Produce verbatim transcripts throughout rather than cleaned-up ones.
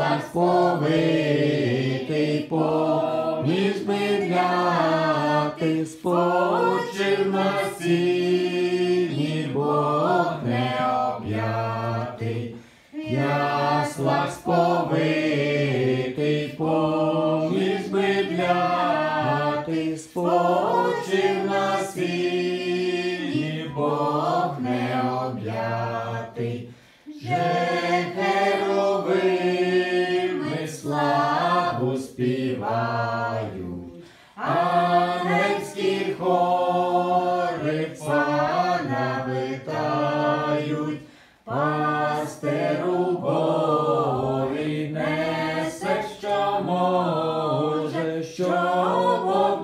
сповитий поміж медляти, спочив на сіні, Бог необ'ятий. В яслах сповитий поміж медляти, спочив на сіні, Бог необ'ятий. Же херовими славу співають, ангельські хори Пана вітають. Пастиру Божий несе, що може, щоб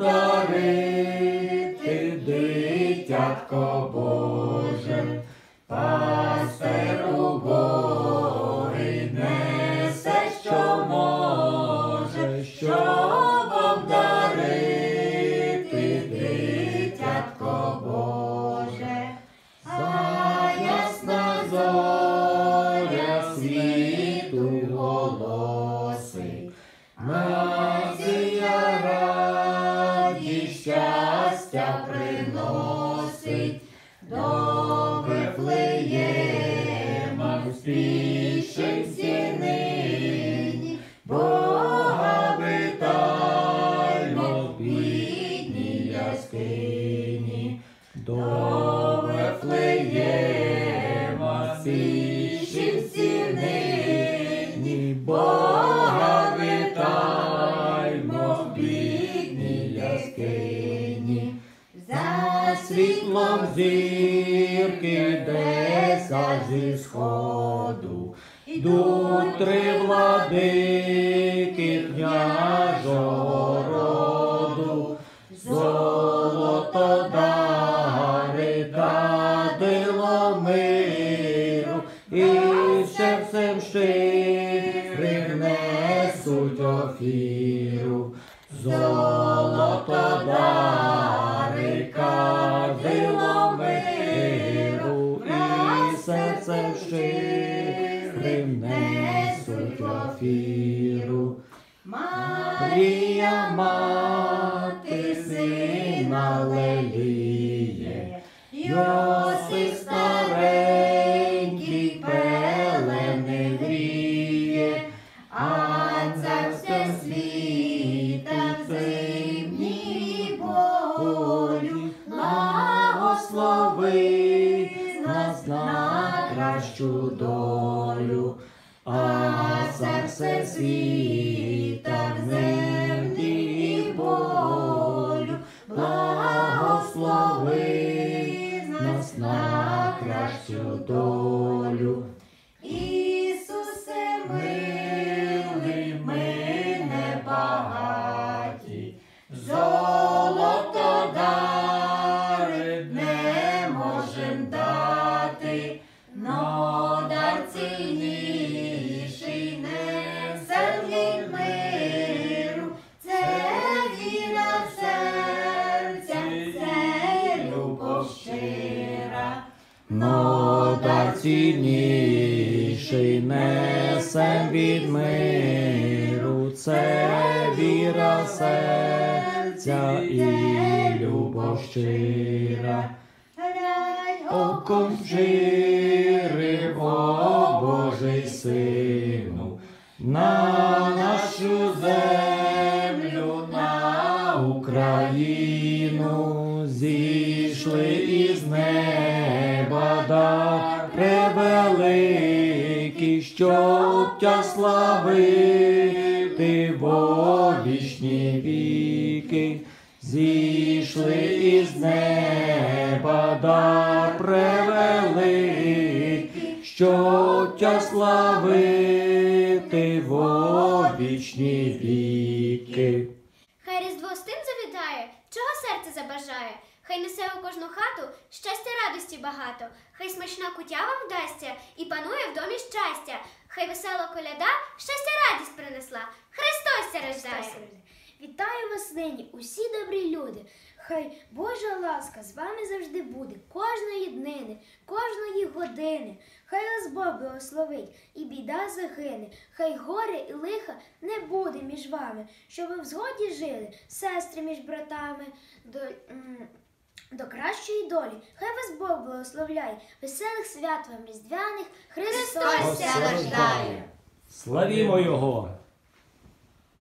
обдарити дитятко Боже. Пастиру Божий несе, що може, щоб обдарити дитятко Боже. Заясна зоря світу голосить, Месія радість, щастя приносить. До Вифлеєма спішимся нині, Бога вітаймо в бідній яскині. До Вифлеєма спішимся нині, Бога вітаймо в бідній яскині. За світлом зірки деса зі сходу йдуть три владики княжого роду. Золото дари дадило миру, і серцем щирим несуть офіру. Золото дари кадило миру, і серцем щирим несуть офіру. Марія, мати сина леліє, Йосип старенький пелени гріє, а царським світом зимній болю благослови нас на кращу долю. А царське світа в землі болю благослови нас на кращу долю. Ісусе милий, ми небагаті, золото дари не можем дати, но дар цінніший несе від миру. Це віра в серця, це любов щира. Но дар цінніший несе від миру. Це віра серця і любов щира. Оком вжирив, о Божий Сину, на нашу землю, на Україну. Зійшли із неба дар превеликий, щоб тя славити во вічні віки. Зійшли із неба дар превеликий, щоб тя славити во вічні віки. Хай Різдво з тим завітає, чого серце забажає. Хай несе у кожну хату щастя, радості багато. Хай смачна кутя вам вдасться і панує в домі щастя. Хай весела коляда щастя, радість принесла. Христос ся рождає! Вітаю вас нині, усі добрі люди. Хай Божа ласка з вами завжди буде, кожної днини, кожної години. Хай вас Бог благословить і біда загине, хай горе і лиха не буде між вами, щоб ви в згоді жили, сестри між братами, до, м, до кращої долі. Хай вас Бог благословляє, веселих свят вам різдвяних, Христос Христос ся ся рождає. рождає. Славімо Його!